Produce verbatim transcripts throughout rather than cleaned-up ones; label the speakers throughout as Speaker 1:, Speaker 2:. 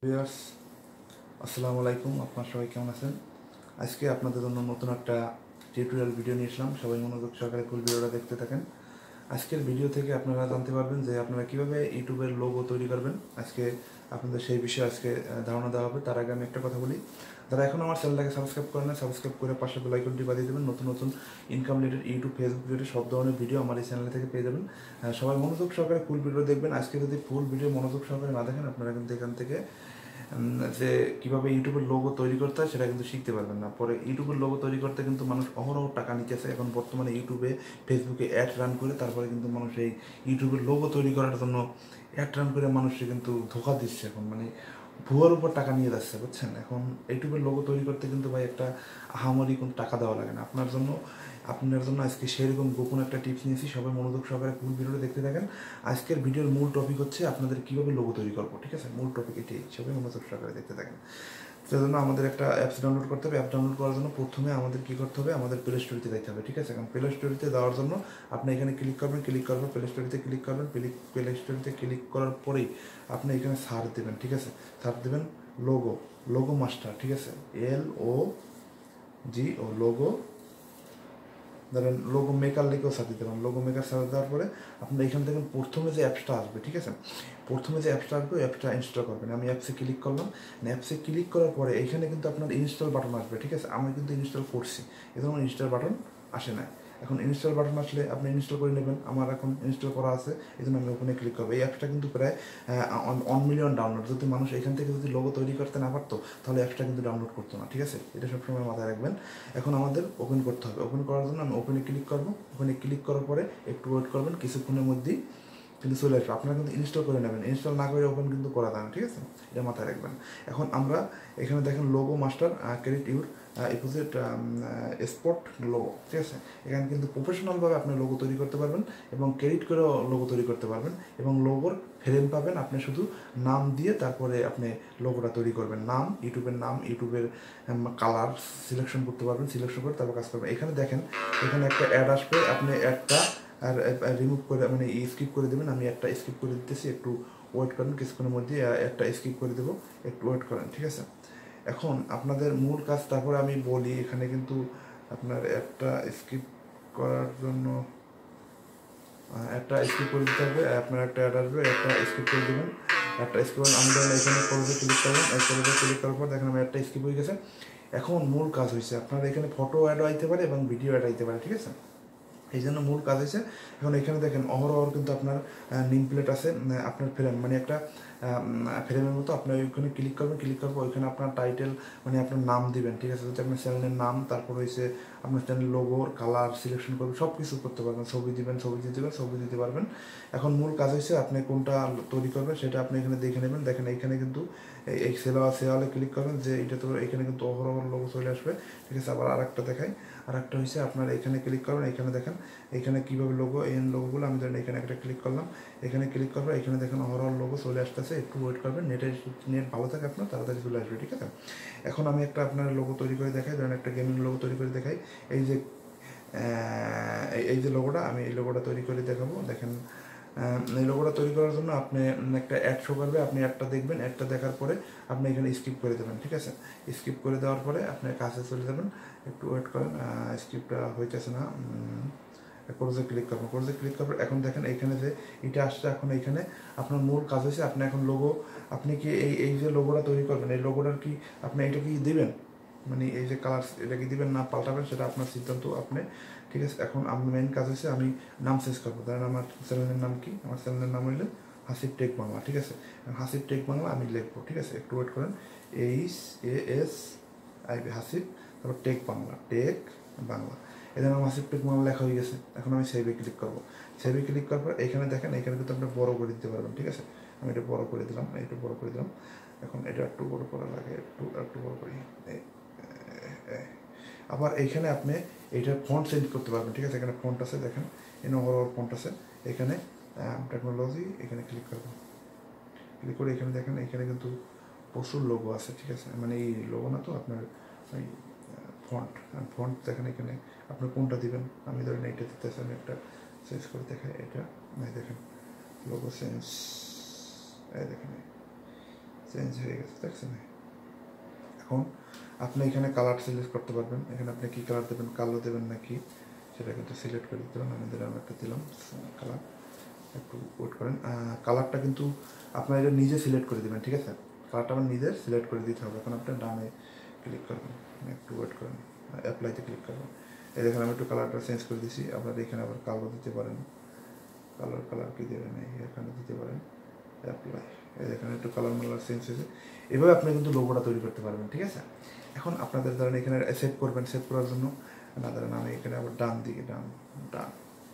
Speaker 1: Viewers আসসালামু আলাইকুম, আপনারা সবাই কেমন আছেন? আজকে আপনাদের জন্য নতুন একটা টিউটোরিয়াল ভিডিও নিয়ে আসলাম। সবাই মনোযোগ সহকারে ফুল ভিডিওটা দেখতে থাকেন। আজকের ভিডিও থেকে আপনারা জানতে পারবেন যে আপনারা কীভাবে ইউটিউবের লোগো তৈরি করবেন। আজকে আপনাদের সেই বিষয়ে আজকে ধারণা দেওয়া হবে। তার আগে আমি একটা কথা বলি, যারা এখন আমার চ্যানেলটাকে সাবস্ক্রাইব করেন না, সাবস্ক্রাইব করে পাশে বেল আইকনটি বাজিয়ে দেবেন। নতুন নতুন income related YouTube, Facebook related সব ধরনের ভিডিও আমার এই চ্যানেল থেকে পেয়ে যাবেন। সবাই মনোযোগ সহকারে ফুল ভিডিও দেখবেন। আজকে যদি ফুল ভিডিও মনোযোগ সহকারে না দেখেন, আপনারা কিন্তু এখান থেকে যে কীভাবে ইউটিউবের লোগো তৈরি করতে হয় সেটা কিন্তু শিখতে পারবেন না। পরে ইউটিউবের লোগো তৈরি করতে কিন্তু মানুষ অহরহ টাকা নিতেছে। এখন বর্তমানে ইউটিউবে, ফেসবুকে অ্যাড রান করে তারপরে কিন্তু মানুষ এই ইউটিউবের লোগো তৈরি করার জন্য অ্যাড রান করে মানুষকে কিন্তু ধোকা দিচ্ছে। এখন মানে ভুয়ার উপর টাকা নিয়ে যাচ্ছে, বুঝছেন? এখন ইউটিউবের লোগো তৈরি করতে কিন্তু ভাই একটা আহামরি কোনো টাকা দেওয়া লাগে না। আপনার জন্য আপনার জন্য আজকে সেরকম গোপন একটা টিপস নিয়েছি। সবাই মনোযোগ সহকারে ফুল ভিডিওটা দেখতে থাকেন। আজকের ভিডিওর মূল টপিক হচ্ছে আপনাদের কীভাবে লোগো তৈরি করবো, ঠিক আছে? মূল টপিক এটাই, সবাই মনোযোগ সহকারে দেখতে থাকেন। সেজন্য আমাদের একটা অ্যাপস ডাউনলোড করতে হবে। অ্যাপ ডাউনলোড করার জন্য প্রথমে আমাদের কী করতে হবে, আমাদের প্লে স্টোরিতে যেতে হবে, ঠিক আছে? এখন প্লে স্টোরিতে যাওয়ার জন্য আপনি এখানে ক্লিক করবেন, ক্লিক করার পর প্লে স্টোরিতে ক্লিক করবেন। প্লে স্টোরিতে ক্লিক করার পরেই আপনি এখানে সার্চ দেবেন, ঠিক আছে? সার্চ দেবেন লোগো, লোগো মাস্টার, ঠিক আছে? L O G O logo, ধরেন লোগো মেকার লিখেও সার্চ দিতে পারেন। লোগো মেকার সার্চ দেওয়ার পরে আপনি এখান থেকে প্রথমে যে অ্যাপসটা আসবে, ঠিক আছে? প্রথমে যে অ্যাপসটা আসবে অ্যাপটা ইনস্টল করবেন। আমি অ্যাপসে ক্লিক করলাম। অ্যাপসে ক্লিক করার পরে এইখানে কিন্তু আপনার ইনস্টল বাটন আসবে, ঠিক আছে? আমি কিন্তু ইনস্টল করছি, এই জন্য ইনস্টল বাটন আসে না। এখন ইনস্টল বাটন আসলে আপনি ইনস্টল করে নেবেন। আমার এখন ইনস্টল করা আছে, এই জন্য আমি ওখানে ক্লিক করবো। এই অ্যাপসটা কিন্তু প্রায় ওয়ান মিলিয়ন ডাউনলোড। যদি মানুষ এখান থেকে যদি লোগো তৈরি করতে না পারতো তাহলে অ্যাপসটা কিন্তু ডাউনলোড করতো না, ঠিক আছে? এটা সবসময় মাথায় রাখবেন। এখন আমাদের ওপেন করতে হবে। ওপেন করার জন্য আমি ওপেনে ক্লিক করবো। ওপেনে ক্লিক করার পরে একটু ওয়েট করবেন, কিছুক্ষণের মধ্যেই কিন্তু চলে আসবে। আপনারা কিন্তু ইনস্টল করে নেবেন, ইনস্টল না করে ওপেন কিন্তু করা যায় না, ঠিক আছে? এটা মাথায় রাখবেন। এখন আমরা এখানে দেখেন logo master credit your opposite spot logo, ঠিক আছে? এখানে কিন্তু প্রফেশনালভাবে আপনি লোগো তৈরি করতে পারবেন এবং ক্রেডিট করেও লোগো তৈরি করতে পারবেন এবং লোগোর ফ্রেম পাবেন। আপনি শুধু নাম দিয়ে তারপরে আপনি লোগোটা তৈরি করবেন। নাম, ইউটিউবের নাম, ইউটিউবের কালার সিলেকশন করতে পারবেন, সিলেকশন করে তারপর কাজ করবেন। এখানে দেখেন, এখানে একটা অ্যাড আসবে, আপনি অ্যাডটা আর রিমুভ করে মানে স্কিপ করে দেবেন। আমি একটা স্কিপ করে দিতেছি, একটু ওয়েট করেন। কিছুক্ষণের মধ্যে একটা স্কিপ করে দেবো, একটু ওয়েট করেন, ঠিক আছে? এখন আপনাদের মূল কাজ, তারপরে আমি বলি এখানে কিন্তু আপনার একটা স্কিপ করার জন্য একটা স্কিপ করে দিতে হবে। আপনার একটা অ্যাড আসবে, একটা স্কিপ করে দেবেন, একটা স্কিপ করেন। আমি ধরেন এখানে কলেজে ক্লিক করবেন, কলেজে ক্লিক করার পর দেখেন আমার একটা স্কিপ হয়ে গেছে। এখন মূল কাজ হয়েছে, আপনার এখানে ফটো অ্যাড আইতে পারে এবং ভিডিও অ্যাড আইতে পারে, ঠিক আছে? এই জন্য মূল কাজ হয়েছে। এখন এখানে দেখেন অহরহ কিন্তু আপনার নেম প্লেট আছে, আপনার ফ্রেম মানে একটা ফ্রেমের মতো। আপনি ওইখানে ক্লিক করবেন, ক্লিক করার পর ওইখানে আপনার টাইটেল মানে আপনার নাম দিবেন, ঠিক আছে? যদি আপনার চ্যানেলের নাম, তারপর হয়েছে আপনার চ্যানেল লোগোর কালার সিলেকশন করবেন, সব কিছু করতে পারবেন। ছবি দিবেন, ছবি দিতে দেবেন, ছবি দিতে পারবেন। এখন মূল কাজ হয়েছে আপনি কোনটা তৈরি করবেন সেটা আপনি এখানে দেখে নেবেন। দেখেন এইখানে কিন্তু এই সেলা সেওয়ালে ক্লিক করবেন, যে এটা তো এখানে কিন্তু অহরহ লোগো চলে আসবে, ঠিক আছে? আবার আর একটা দেখাই, আর একটা হয়েছে আপনার এখানে ক্লিক করবেন। এখানে দেখেন এখানে কীভাবে লোগো, এই লোগোগুলো আমি ধরেন এখানে একটা ক্লিক করলাম, এখানে ক্লিক করবো, এখানে দেখেন ওভারঅল লোগো চলে আসতেছে। একটু ওয়েট করবেন, নেটের নেট ভালো থাকে আপনার, তাড়াতাড়ি চলে আসবে, ঠিক আছে? এখন আমি একটা আপনার লোগো তৈরি করে দেখাই, ধরেন একটা গেমিং লোগো তৈরি করে দেখাই। এই যে এই যে লোগোটা, আমি এই লোগোটা তৈরি করে দেখাবো। দেখেন এই লোগোটা তৈরি করার জন্য আপনি একটা অ্যাড শো করবে, আপনি অ্যাডটা দেখবেন, অ্যাডটা দেখার পরে আপনি এখানে স্কিপ করে দেবেন, ঠিক আছে? স্কিপ করে দেওয়ার পরে আপনি কাছে চলে যাবেন, একটু ওয়েট করেন, স্কিপটা হইতেছে না। কোর্সে ক্লিক করবেন, কোর্সে ক্লিক করবেন। এখন দেখেন এইখানে যে এটা আসছে, এখন এইখানে আপনার মূল কাজ হয়েছে আপনি এখন লোগো, আপনি কি এই এই যে লোগোটা তৈরি করবেন, এই লোগোটার কি আপনি এটা কি দিবেন, মানে এই যে কালার এটা কি দিবেন না পাল্টাবেন সেটা আপনার সিদ্ধান্ত আপনি, ঠিক আছে? এখন আমার মেন কাজ হচ্ছে আমি নাম চেঞ্জ করবো। ধরেন আমার চ্যানেলের নাম কি, আমার চ্যানেলের নাম হইলে হাসিব টেক বাংলা, ঠিক আছে? হাসিব টেক বাংলা আমি লিখবো, ঠিক আছে? একটু ওয়েট করেন। H A S I B Hasib, তারপর টেক বাংলা, টেক বাংলা, এখানে আমার হাসিব টেক বাংলা লেখা হয়ে গেছে। এখন আমি সেভে ক্লিক করবো। সেভে ক্লিক করার পর এখানে দেখেন, এখানে কিন্তু আপনি বড় করে দিতে পারবেন, ঠিক আছে? আমি এটা বড় করে দিলাম, একটু বড় করে দিলাম। এখন এটা একটু বড় করা লাগে, একটু একটু বড় করি। আবার এইখানে আপনি এইটার ফন্ট চেঞ্জ করতে পারবেন, ঠিক আছে? এখানে ফন্ট আছে, দেখেন এখানে ওভারঅল ফন্ট আছে। এখানে টেকনোলজি, এখানে ক্লিক করবেন, ক্লিক করে এখানে দেখেন এখানে কিন্তু প্রচুর লোগো আছে, ঠিক আছে? মানে এই লোগো না তো আপনার ওই ফন্ট, ফন্ট দেখেন এখানে আপনি কোনটা দিবেন। আমি ধরেন এইটা দিতেছি, আমি একটা চেঞ্জ করে দেখাই। এটা দেখেন লোগো চেঞ্জ, এই দেখেন চেঞ্জ হয়ে গেছে, দেখছেন? এখন আপনি এখানে কালার সিলেক্ট করতে পারবেন, এখানে আপনি কী কালার দেবেন, কালো দেবেন নাকি সেটা কিন্তু সিলেক্ট করে দিতে পারেন। আমাদের আমি একটা দিলাম কালার, একটু ওয়েট করেন। কালারটা কিন্তু আপনার এটা নিজে সিলেক্ট করে দেবেন, ঠিক আছে? কালারটা আমার নিজে সিলেক্ট করে দিতে হবে। এখন আপনার ডানে ক্লিক করবেন, একটু ওয়েট করেন, অ্যাপ্লাইতে ক্লিক করবেন। এই দেখেন আমি একটু কালারটা চেঞ্জ করে দিয়েছি। আপনারা এখানে আবার কালো দিতে পারেন, কালার কালার কী দেবেন এখানে দিতে পারেন, অ্যাপ্লাই। এই দেখেন একটু কালার মালার চেঞ্জ হয়েছে। এভাবে আপনি কিন্তু লোগোটা তৈরি করতে পারবেন, ঠিক আছে? এখন আপনাদের ধরেন এখানে সেভ করবেন, সেভ করার জন্য না ধরেন আমি এখানে আবার ডান দিকে ডান ডান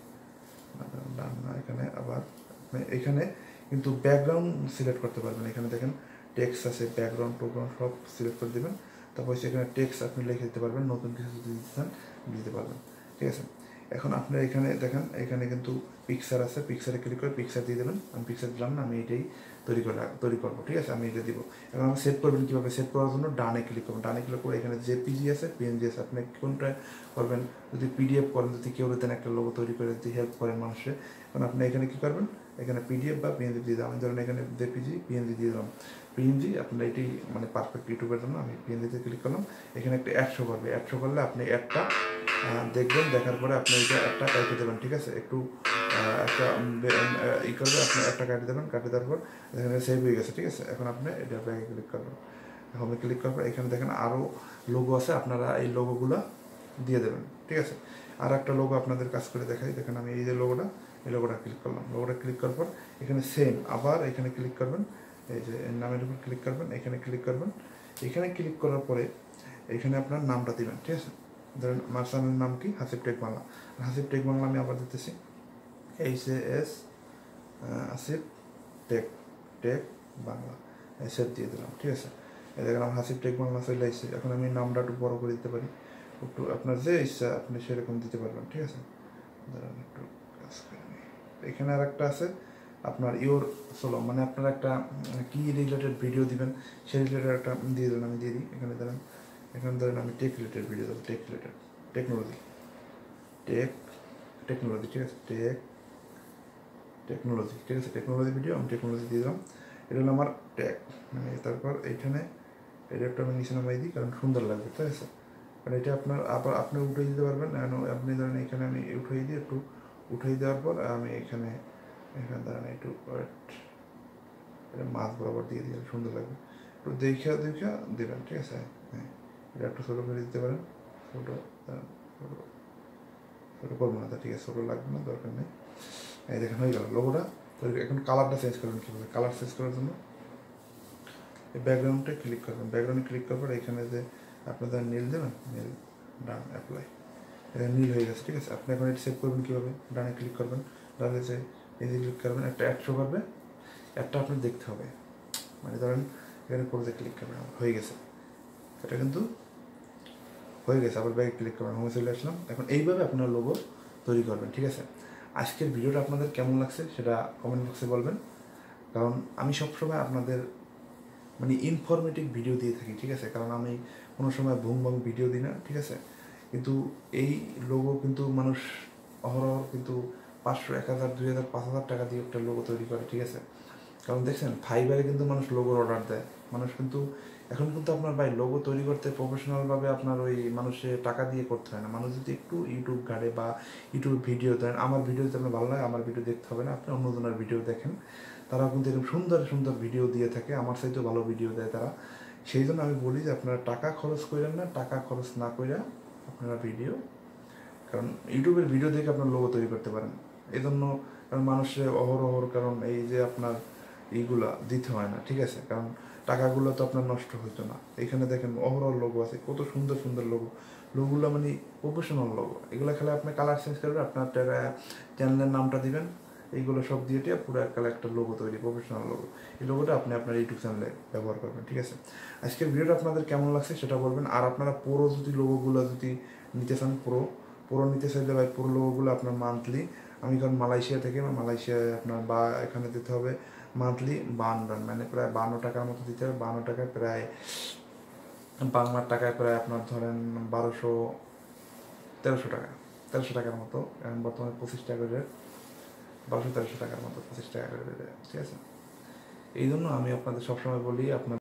Speaker 1: ডান না এখানে আবার এখানে কিন্তু ব্যাকগ্রাউন্ড সিলেক্ট করতে পারবেন। এখানে দেখেন টেক্সট আছে, ব্যাকগ্রাউন্ড টোগ্রাউন্ড সব সিলেক্ট করে দেবেন। তারপর সেখানে টেক্সট আপনি লিখে দিতে পারবেন, নতুন কিছু যদি দিতে চান দিতে পারবেন, ঠিক আছে? এখন আপনার এখানে দেখেন এখানে কিন্তু পিকচার আছে, পিকচারে ক্লিক করে পিকচার দিয়ে দেবেন। আমি পিকচার দিলাম না, আমি এটাই তৈরি করে তৈরি করবো, ঠিক আছে? আমি এটা দিব। এখন আমি সেভ করবেন কীভাবে, সেভ করার জন্য ডানে ক্লিক করবেন, ডানে ক্লিক করে এখানে জেপিজি আছে, পিএনজি আছে, আপনি কোনটা করবেন? যদি পিডিএফ করেন, যদি কেউ দেন একটা লোগো তৈরি করে যদি হেল্প করেন মানুষের, কারণ আপনি এখানে কী করবেন, এখানে পিডিএফ বা পিএনজি দিয়ে দেবেন। ধরেন এখানে জেপিজি পিএনজি দিয়ে দিলাম, পিএনজি আপনার এটি মানে পারফেক্ট ইউটিউবের জন্য আমি পিএনজিতে ক্লিক করলাম। এখানে একটা অ্যাড শো করবে, অ্যাড শো করলে আপনি অ্যাডটা দেখবেন, দেখার পরে আপনি এটা একটা কাটে দেবেন, ঠিক আছে? একটু একটা ই করবে, আপনি একটা কাটে দেবেন, কাটে দেওয়ার পর এখানে সেভ হয়ে গেছে, ঠিক আছে? এখন আপনি এটা ব্যাগে ক্লিক করবেন, হোমে ক্লিক করার পর এখানে দেখেন আরও লোগো আছে, আপনারা এই লোগোগুলো দিয়ে দেবেন, ঠিক আছে? আর একটা লোগো আপনাদের কাজ করে দেখাই, দেখেন আমি এই যে লোগোটা, এই লোগোটা ক্লিক করলাম, লোগোটা ক্লিক করার পর এখানে সেম আবার এখানে ক্লিক করবেন, এই যে নামের উপর ক্লিক করবেন, এখানে ক্লিক করবেন। এখানে ক্লিক করার পরে এখানে আপনার নামটা দিবেন, ঠিক আছে? ধরেন আমার চ্যানেলের নাম কি, হাসিব টেক বাংলা। হাসিব টেক বাংলা আমি আবার দিতেছি, H A S Hasib tech tech Bangla, save দিয়ে দিলাম, ঠিক আছে? এই দেখেন আমার হাসিব টেক বাংলা চলে আসছে। এখন আমি নামটা একটু বড় করে দিতে পারি, একটু আপনার যে ইচ্ছা আপনি সেরকম দিতে পারবেন, ঠিক আছে? ধরেন একটু কাজ করে নিই। এখানে আর একটা আছে আপনার ইওর সোলো, মানে আপনার একটা কি রিলেটেড ভিডিও দিবেন সেই রিলেটেড একটা দিয়ে দেবেন, আমি দিয়ে দিই। এখানে ধরেন এখানে ধরেন আমি টেক রিলেটেড ভিডিও দেবো, tech related technology tech technology ঠিক আছে? টেক টেকনোলজি ঠিক আছে? টেকনোলজি ভিডিও আমি টেকনোলজি দিয়ে দিলাম। এটা হলো আমার ট্যাগ, মানে তারপর এইখানে এটা একটু আমি নিচে নামাই দিই, কারণ সুন্দর লাগবে, ঠিক আছে? কারণ এটা আপনার আবার আপনি উঠিয়ে দিতে পারবেন। আপনি ধরেন এখানে আমি উঠিয়ে দিই, একটু উঠিয়ে দেওয়ার পর আমি এখানে এখানে ধরেন একটু এটা মাছ বরাবর দিয়ে দিলে সুন্দর লাগবে। একটু দেখা দেখা দেবেন, ঠিক আছে? হ্যাঁ, এটা একটু ছোটো করে দিতে পারেন, ছোটো ছোটো ছোটো করবো না, ঠিক আছে? ছোটো লাগবে না, দরকার নেই। এই দেখেন হয়ে গেল লোগোটা। এখন কালারটা চেঞ্জ করবেন কীভাবে? কালার চেঞ্জ করার জন্য এই ব্যাকগ্রাউন্ডে ক্লিক করবেন, ব্যাকগ্রাউন্ডে ক্লিক করার পর এখানে যে আপনাদের নীল দেবেন, নীল ডান অ্যাপ্লাই, এটা নীল হয়ে গেছে, ঠিক আছে? আপনি এখন এটা সেভ করবেন কীভাবে? ডানে ক্লিক করবেন, ডানে যে এই যে ক্লিক করবেন, একটা অ্যাড শো করবে, অ্যাডটা আপনার দেখতে হবে, মানে ধরেন এখানে পড়তে ক্লিক করবেন, হয়ে গেছে, এটা কিন্তু হয়ে গেছে। আবার ব্যাগে ক্লিক করবেন, হোমে চলে আসলাম। এখন এইভাবে আপনার লোগো তৈরি করবেন, ঠিক আছে? আজকের ভিডিওটা আপনাদের কেমন লাগছে সেটা কমেন্ট বক্সে বলবেন, কারণ আমি সবসময় আপনাদের মানে ইনফরমেটিভ ভিডিও দিয়ে থাকি, ঠিক আছে? কারণ আমি কোনো সময় ভুং ভাং ভিডিও দিই না, ঠিক আছে? কিন্তু এই লোগো কিন্তু মানুষ অহরহ কিন্তু পাঁচশো এক হাজার দুই হাজার পাঁচ হাজার টাকা দিয়ে একটা লোগো তৈরি করে, ঠিক আছে? কারণ দেখছেন ফাইবারে কিন্তু মানুষ লোগোর অর্ডার দেয়, মানুষ কিন্তু এখন কিন্তু আপনার ভাই লোগো তৈরি করতে প্রফেশনালভাবে আপনার ওই মানুষে টাকা দিয়ে করতে হয় না। মানুষ যদি একটু ইউটিউব ঘাটে বা ইউটিউব ভিডিও দেন, আমার ভিডিও যদি আপনার ভালো লাগে আমার ভিডিও দেখতে হবে না, আপনি অন্যজনের ভিডিও দেখেন, তারাও কিন্তু এরকম সুন্দর সুন্দর ভিডিও দিয়ে থাকে, আমার চাইতেও ভালো ভিডিও দেয় তারা। সেই জন্য আমি বলি যে আপনারা টাকা খরচ করেন না, টাকা খরচ না করে আপনারা ভিডিও, কারণ ইউটিউবের ভিডিও দেখে আপনার লোগো তৈরি করতে পারেন। এই জন্য কারণ মানুষের অহরহর কারণ এই যে আপনার এইগুলা দিতে হয় না, ঠিক আছে? কারণ টাকাগুলো তো আপনার নষ্ট হইতো না। এখানে দেখেন অহরহ লোগো আছে, কত সুন্দর সুন্দর লোগো, লোগোগুলো মানে প্রফেশনাল লোগো। এগুলো খেলে আপনি কালার চেঞ্জ করবেন, আপনার চ্যানেলের নামটা দিবেন, এইগুলো সব দিয়ে দিয়ে পুরো এককালে একটা লোগো তৈরি, প্রফেশনাল লোগো। এই লোগোটা আপনি আপনার ইউটিউব চ্যানেলে ব্যবহার করবেন, ঠিক আছে? আজকের ভিডিওটা আপনাদের কেমন লাগছে সেটা বলবেন। আর আপনারা পুরো যদি লোগোগুলো যদি নিতে চান, পুরো পুরো নিতে চাইলে ভাই পুরো লোগোগুলো আপনার মান্থলি, আমি কারণ মালয়েশিয়া থেকে মালয়েশিয়ায় আপনার বা এখানে দিতে হবে মান্থলি বান্ন রান, মানে প্রায় বান্ন টাকার মতো দিতে হবে। বান্ন টাকায় প্রায় বাংলার টাকায় প্রায় আপনার ধরেন বারোশো তেরোশো টাকা তেরোশো টাকার মতো, এখন বর্তমানে পঁচিশ টাকা রেট, বারোশো তেরোশো টাকার মতো, পঁচিশ টাকা করে রেট, ঠিক আছে? এই জন্য আমি আপনাদের সবসময় বলি আপনার